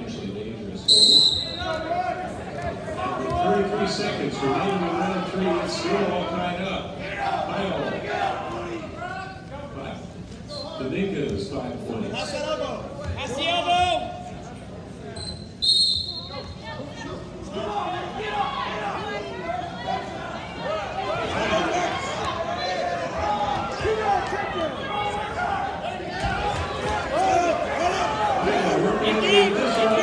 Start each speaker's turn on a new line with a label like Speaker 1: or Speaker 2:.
Speaker 1: potentially dangerous hold. And with 33 seconds remaining in round 3, it's still all tied up. Final. Dominguez 5 points.
Speaker 2: Pass the elbow!
Speaker 1: Working on this